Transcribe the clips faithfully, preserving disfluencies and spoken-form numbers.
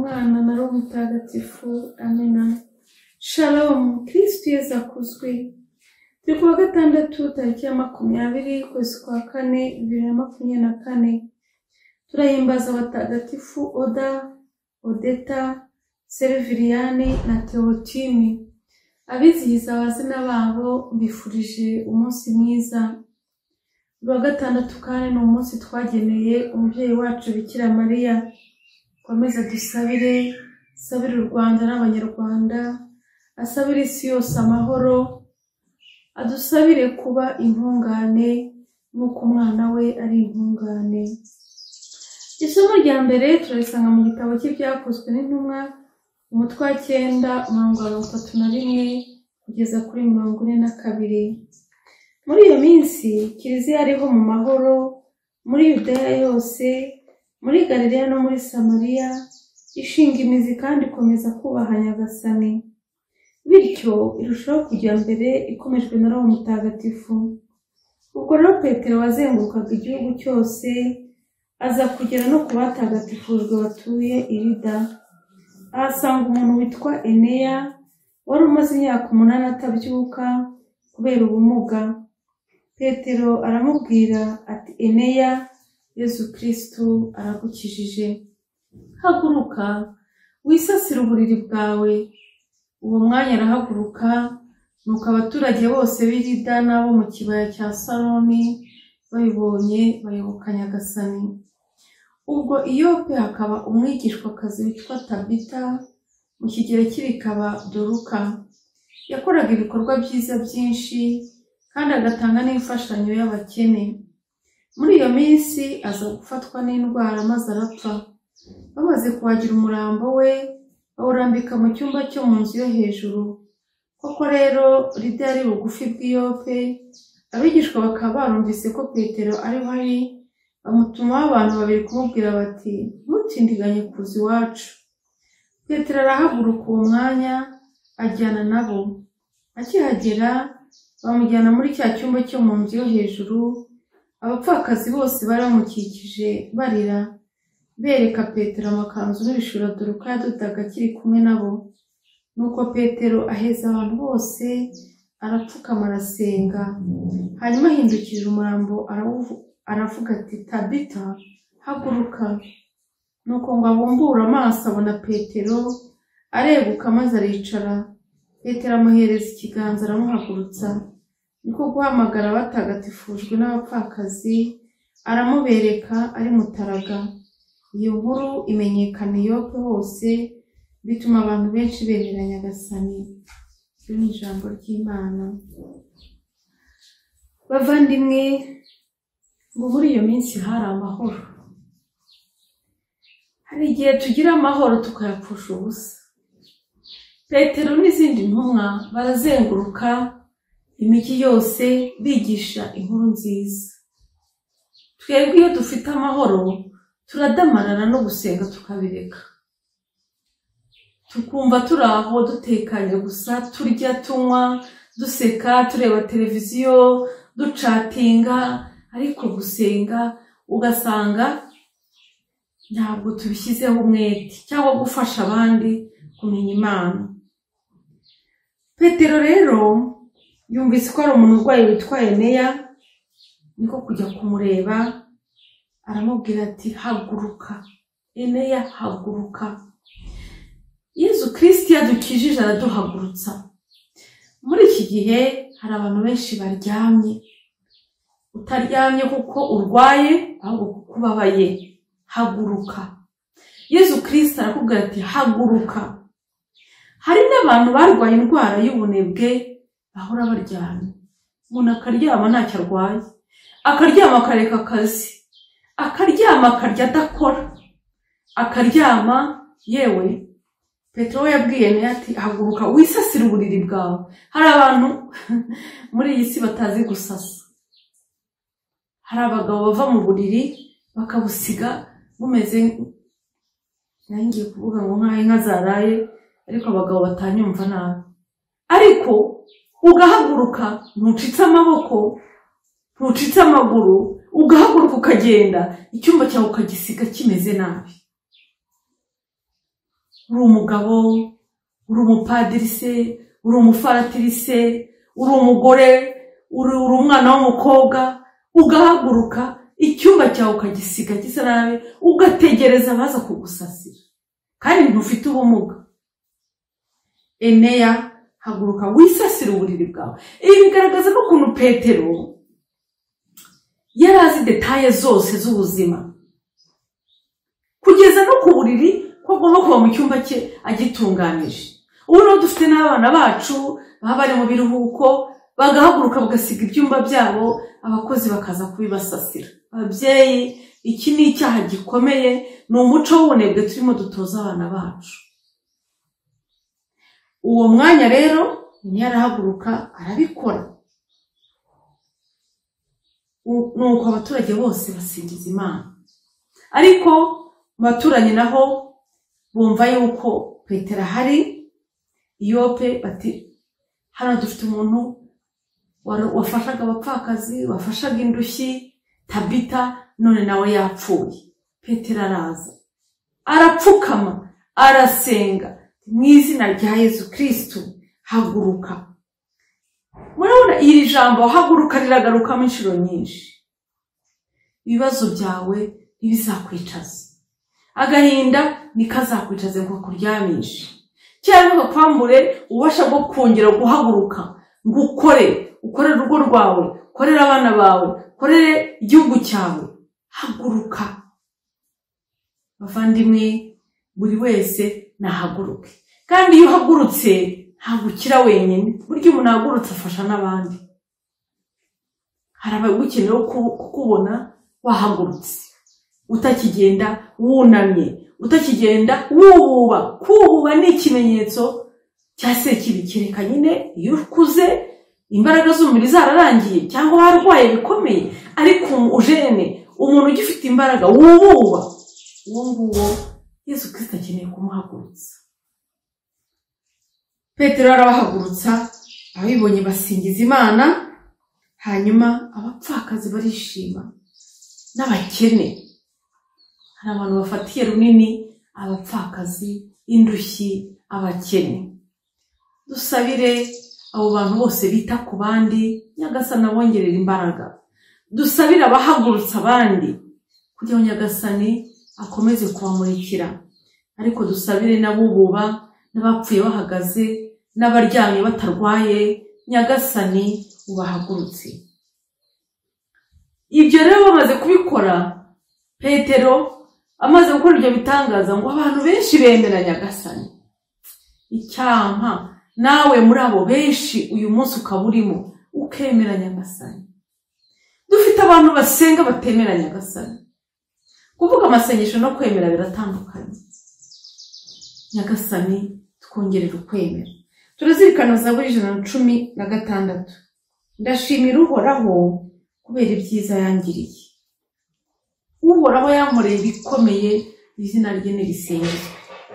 Mwana na Roho Mutagatifu. Amina. Shalom. Kristo Yesu akuzwe. Turi kuwa gatandatu tariki ya makumyabiri kwezi kwa kane bibiri na makumyabiri na kane. Turahimbaza abatagatifu Oda, Odeta, Serviliyani na Teotimi. Abizihiza abazina babo mbifurije umunsi mwiza. Wa gatandatu kandi ni umunsi twageneye umubyeyi wacu Bikira Mariya. Komeza dusabire, sabire u Rwanda n'Abanyarwanda, asabire isi yose amahoro, adusabire kuba intungane nk'uko umwana we ari intungane. Isomo rya mbere turarisanga mu gitabo cy'ibyakozwe n'intumwa, umutwe wa cyenda umurongo wa mirongo itatu na rimwe kugeza kuri mirongo ine na kabiri. Muri iyo minsi Kiliziya yariho mu mahoro muri Yudeya yose, muri Galileya no muri Samariya, ishinga imizi kandi ikomeza kubaha Nyagasani. Bityo irushaho kujya mbere ikomejwe na Roho Mutagatifu. Ubwo rero Petero wazengurukaga igihugu cyose aza kugera no ku batagatifujwe batuye i Lida. Ahasanga umuntu witwa Eneya wari umaze imyaka umunani atabyuka kubera ubumuga. Petero aramubwira ati, Eneya, Yesu Kristo aragukijije. Haguruka wisasire uburiri bwawe. Uwo mwanya arahaguruka, nuko abaturage bose b'i Lida n'abo mu kibaya cya Saroni babibonye bayoboka Nyagasani. Ubwo i Yope hakaba umwigishwakazi witwa Tabita, mu kigereki bikaba Doruka. Yakoraga ibikorwa byiza byinshi kandi agatanga n'imfashanyo y'abakene. Muri iyo minsi aza gufatwa n'indwara maze arapfa. Bamaze kuhagira umurambo we bawurambika mu cyumba cyo mu nzu yo hejuru. Koko rero Lida yari bugufi bw'i Yope, abigishwa bakaba barumvise ko Petero ariho ari, bamutumaho abantu babiri kumubwira bati, ntutindiganye kuza iwacu. Petero arahaguruka uwo mwanya ajyana nabo. Akihagera bamujyana muri cya cyumba cyo mu nzu yo hejuru. Abapfakazi bose bari bamukikije barira, bereka Petero amakanzu n'ibishura Doruka yadodaga akiri kumwe nabo. Nuko Petero aheza abantu bose, arapfukama arasenga. Hanyuma ahindukirira umurambo aravuga ati, Tabita, haguruka. Nuko ngo abumbure amaso abona Petero, areguka maze aricara. Petero amuhereza ikiganza aramuhagurutsa. Niko guhamagara abatagatifujwe n'abapfakazi, aramubereka ari mutaraga. Iyo nkuru imenyekana i Yope hose, bituma abantu benshi bemera Nyagasani. Iri ni ijambo ry'Imana. Bavandimwe, ngo muri iyo minsi hari amahoro. Hari igihe tugira amahoro tukayapfusha ubusa. Petero n'izindi ntumwa barazenguruka imijyi yose bigisha inkuru nziza. Twebwe iyo dufite amahoro turadamarana no gusenga tukabireka. Tukumva turi aho dutekanye gusa, turya tunywa, duseka, tureba televiziyo, ducatinga, ariko gusenga ugasanga ntabwo tubishyizeho umwete cyangwa gufasha abandi kumenya Imana. Petero rero yumvise ko ari umuntu urwaye witwa Eneya, niko kujya kumureba, aramubwira ati, haguruka. Eneya, haguruka. Yesu Kristo yadukijije araduhagurutsa. Muri iki gihe hari abantu benshi baryamye. Utaryamye kuko urwaye, ahubwo kuko ubabaye. Haguruka. Yesu Kristo arakubwira ati, haguruka. Hari n'abantu barwaye indwara y'ubunebwe bahora baryamye. Umuntu akaryama ntacyo arwaye, akaryama akareka akazi, akaryama akarya adakora, akaryama. Yewe Petero yabwiye Eneya ati, haguruka wisasire uburiri bwawe. Hari abantu muri iyi si batazi gusasa. Hari abagabo bava mu buriri bakabusiga bumeze, nangiye kuvuga ngo nk'aho inka zaraye, ariko abagabo batanyumva nabi. Ariko ugahaguruka, ntucitse amaboko, ntucitse amaguru, ugahaguruka ukagenda, icyumba cyawe ukagisiga kimeze nabi. uri umugabo, uri umupadiri se, uri umufaratiri se, uri umugore, uri umwana w'umukobwa, ugahaguruka icyumba cyawe ukagisiga gisa nabi, ugategereza abaza kugusasira kandi ntufite ubumuga. Eneya, haguruka wisasira uburiri bwawe. Ibi bigaragaza no ukuntu Petero yari azi detaye zose z'ubuzima, kugeza no ku buriri ko agomba kuba mu cyumba cye agitunganije. Ubu rero dufite n'abana bacu baba bari mu biruhuko, bagahaguruka bagasiga ibyumba byabo, abakozi bakaza kubibasasira. Ababyeyi, iki ni icyaha gikomeye, ni umuco w'ubunebwe turimo dutoza abana bacu. Uwo mwanya rero ntiyarahaguruka arabikora, nuko abaturage bose basingiza Imana. Ariko mu baturanyi naho bumva yuko Petero ahari i Yope, bati hano dufite umuntu wafashaga abapfakazi, wafashaga indushyi, Tabita, none nawe yapfuye. Petero araza, arapfukama, arasenga, mu izina rya Yesu Kristo haguruka. Murabona iri jambo haguruka riragaruka mu inshuro nyinshi. Ibibazo byawe ntibizakwicaza, agahinda nikazakwicaze ngo kuryamishe, cyangwa bakwambure ubasha bwo kongera guhaguruka ngo ukore, ukorere urugo rwawe, ukorere abana bawe, ukorere igihugu cyawe. Haguruka bavandimwe, buri wese nahaguruke. Kandi iyo uhagurutse ntabwo ukira wenyine, burya umuntu ahagurutse afasha n'abandi. Hari abagukeneye kukubona wahagurutse, utakigenda wunamye, utakigenda wububa. Kububa ni ikimenyetso cya sekibi, kereka nyine iyo ukuze imbaraga z'umubiri zararangiye cyangwa warwaye bikomeye. Ariko ujene, umuntu ugifite imbaraga wububa, uwo nguwo Yesu Kristo akeneye kumuhagurutsa. Petero arabahagurutsa, abibonye basingiza Imana, hanyuma abapfakazi barishima n'abakene. Hari abantu bafatiye runini abapfakazi, indushyi, abakene. Dusabire abo bantu bose bita ku bandi, Nyagasani abongerera imbaraga. Dusabire abahagurutsa abandi kugira ngo Nyagasani akomeze kubamurikira. Ariko dusabire n'abububa, n'abapfuye bahagaze, n'abaryamye batarwaye, Nyagasani ubahagurutse. Ibyo rero bamaze kubikora, Petero amaze gukora ibyo bitangaza, ngo abantu benshi bemera Nyagasani. Icyampa nawe muri abo benshi uyu munsi ukaba urimo ukemera Nyagasani. Dufite abantu basenga batemera Nyagasani. Kuvuga amasengesho no kwemera biratandukanye. Nyagasani twongerera ukwemera. Turazirikana Zaburi ijana na cumi na gatandatu. Ndashimira Uhoraho kubera ibyiza yangiriye. Uhoraho yankoreye ibikomeye, izina rye nirisingizwe.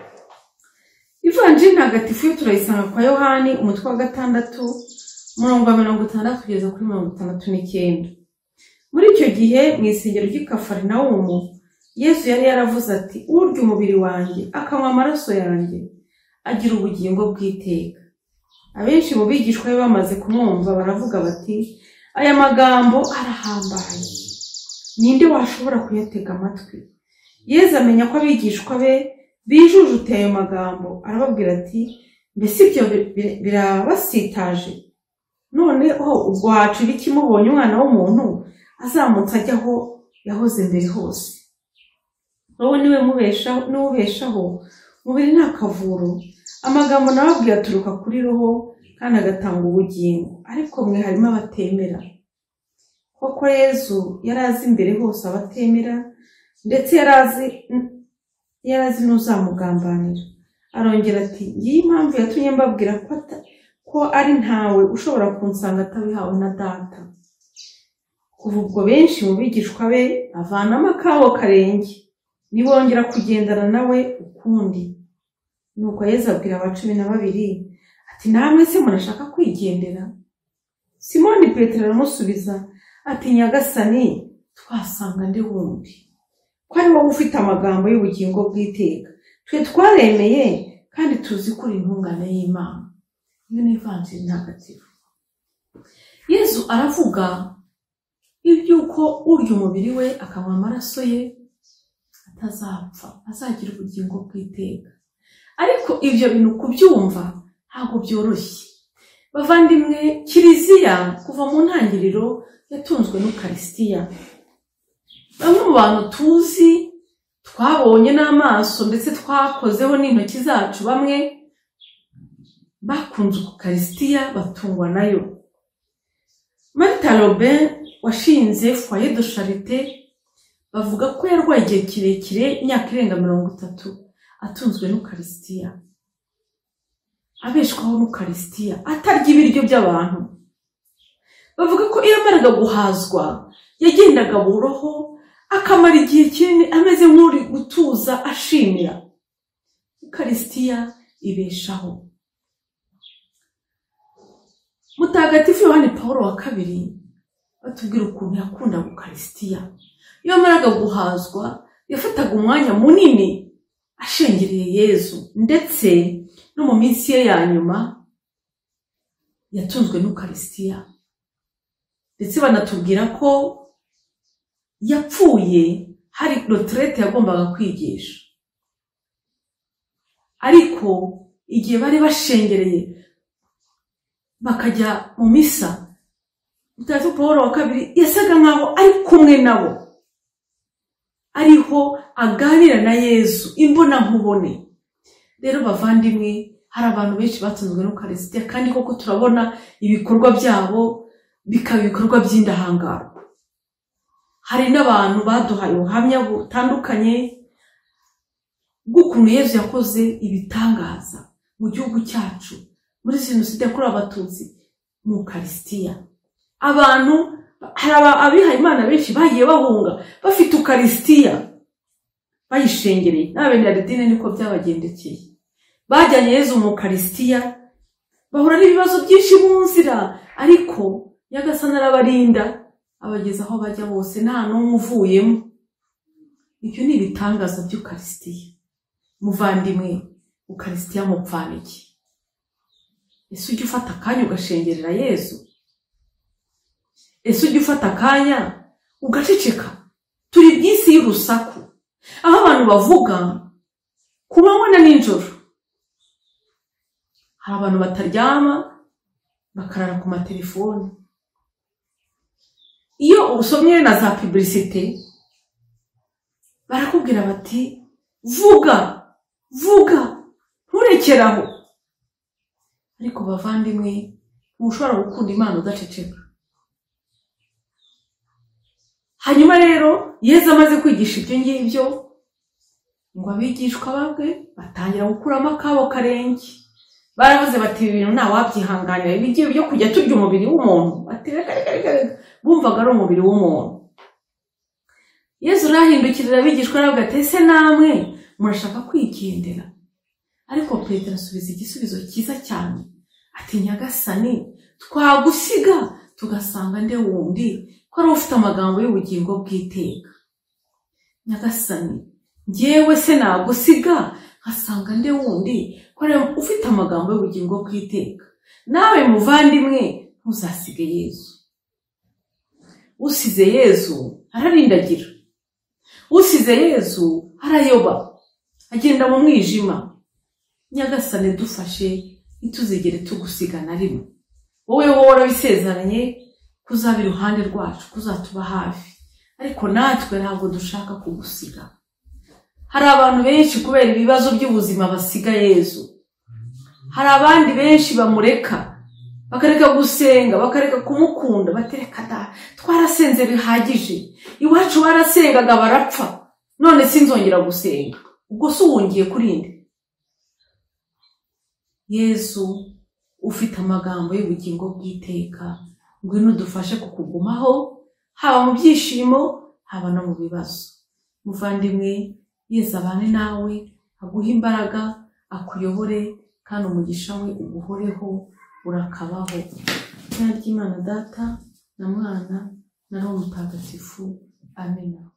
Ivanjili ntagatifu turayisanga kwa Yohani umutwe wa gatandatu, umurongo wa mirongo itandatu kugeza kuri mirongo itandatu n'icyenda. Muri icyo gihe mu isengero ry'i Kafarinawumu, Yesu yari yaravuze ati, urya umubiri wanjye akanywa amaraso yanjye agira ubugingo bw'iteka. Abenshi mu bigishwa be bamaze kumwumva baravuga bati, aya magambo arahambaye, ninde washobora kuyatega amatwi? Yesu amenya ko abigishwa be bijujute ayo magambo, arababwira ati, mbese ibyo birabasitaje? Noneho ubwo hacira iki mubonye umwana w'umuntu azamutse ajya aho yahoze mbere hose? Wowe niwe mubeshaho, n'ubeshaho umubiri nta kavuro. Amagambo nababwiye aturuka kuri Roho kandi agatanga ubugingo, ariko mwe harimo abatemera. Koko Yesu yari azi imbere hose abatemera, ndetse yari azi yari azi n'uzamugambanira. Arongera ati, ngiyi impamvu yatumye mbabwira ko ko ari ntawe ushobora kunsanga atabihawe na Data. Kuva ubwo benshi mu bigishwa be avanamo akabo karenge, nibongera kugendana nawe ukundi. Nuko Yesu abwira aba cumi na babiri ati, namwe se murashaka kwigendera? Simoni Petero aramusubiza ati, Nyagasani, twasanga nde wundi ko ari wowe ufite amagambo y'ubugingo bw'iteka, twe twaremeye kandi tuzi ko uri intungane y'Imana. Iyo ni ivanjiri ntagatifu. Yesu aravuga iby'uko urya umubiri we akanywa amaraso ye atazapfa, azagira ubugingo bw'iteka. Ariko ibyo bintu kubyumva ntabwo byoroshye. Bavandimwe, Kiliziya kuva mu ntangiriro yatunzwe n'Ukarisitiya. Bamwe mu bantu tuzi twabonye n'amaso ndetse twakozeho n'intoki zacu, bamwe bakunze Ukarisitiya batungwa nayo. Martha Robin washinze Foyer de Charité bavuga ko yarwaye igihe kirekire, imyaka irenga mirongo itatu, atunzwe n'Ukarisitiya, abeshwaho n'Ukarisitiya, atarya ibiryo by'abantu. Bavuga ko iyo amaraga guhazwa yagendaga buroho, akamara igihe kinini ameze nk'uri gutuza ashimira. Ukarisitiya ibeshaho. Mutagatifu Yohani Pawulo wa kabiri batubwira ukuntu yakunda Ukarisitiya. Iyo amaraga guhazwa yafataga umwanya munini ashengereye Yezu, ndetse no mu minsi ye ya nyuma yatunzwe n'Ukarisitiya. Ndetse banatubwira ko yapfuye hari retraite yagombaga kwigisha, ariko igihe bari bashengereye bakajya mu misa, Mutagatifu Pawulo wa kabiri yasaga nkaho ari kumwe nabo, ariho aganira na Yesu imbona nkubone. Rero bavandimwe, hari abantu benshi batunzwe n'Ukarisitiya, kandi koko turabona ibikorwa byabo bikaba ibikorwa by'indahangarwa. Hari n'abantu baduhaye ubuhamya butandukanye bw'ukuntu Yesu yakoze ibitangaza mu gihugu cyacu muri Jenoside yakorewe Abatutsi mu Ukarisitiya. Abantu, hari abihaye Imana benshi bagiye bahunga bafite Ukarisitiya bayishengereye. N'Abeneladine niko byabagendekeye, bajyanye Yesu mu Ukarisitiya, bahura n'ibibazo byinshi mu nzira, ariko Nyagasani arabarinda abageza aho bajya bose, nta n'umwe uvuyemo. Ibyo ni ibitangaza by'Ukarisitiya. Muvandimwe, Ukarisitiya mupfana iki? Ese ujya ufata akanya ugashengerera Yesu? Ese ujya ufata akanya ugaceceka? Turi by'isi y'urusaku, aho abantu bavuga ku manywa na nijoro. Hari abantu bataryama bakarara ku matelefoni. Iyo usomye na za publicité barakubwira bati vuga vuga nturekeraho. Ariko bavandimwe, ntushobora gukunda Imana udaceceka. Hanyuma rero Yesu amaze kwigisha ibyo ngibyo, ngo abigishwa babwe batangira gukuramo akabo karenge. Baravuze bati ibi bintu nta wabyihanganira, ibigiye byo kujya turya umubiri w'umuntu. Bati reka reka reka, bumvaga ari umubiri w'umuntu. Yesu arahindukirira abigishwa aravuga ati ese namwe murashaka kwigendera? Ariko Petero asubiza igisubizo cyiza cyane ati Nyagasani, twagusiga tugasanga nde wundi ko ari ufite amagambo y'ubugingo bw'iteka? Nyagasani, njyewe se nagusiga nkasanga nde wundi ko ari ufite amagambo y'ubugingo bw'iteka? Nawe muvandimwe, ntuzasige Yesu. Usize Yesu ararindagira, usize Yesu arayoba, agenda mu mwijima. Nyagasani dufashe ntituzigere tugusiga na rimwe. Wowe wowe warabisezeranye kuzaba iruhande rwacu, kuzatuba hafi, ariko natwe ntabwo dushaka kugusiga. Hari abantu benshi kubera ibibazo by'ubuzima basiga Yesu. Hari abandi benshi bamureka, bakareka gusenga, bakareka kumukunda, batereka da twarasenze bihagije, iwacu barasengaga barapfa, none sinzongera gusenga. Ubwo se wongiye kurinde? Yesu ufite amagambo y'ubugingo bw'iteka, ngwino dufashe kukugumaho, haba mu byishimo haba no mu bibazo. Muvandimwe, Yesu abane nawe, aguhe imbaraga, akuyobore, kandi umugisha we uguhoreho urakabaho. Izina ry'Imana Data na Mwana na Roho Mutagatifu. Amen.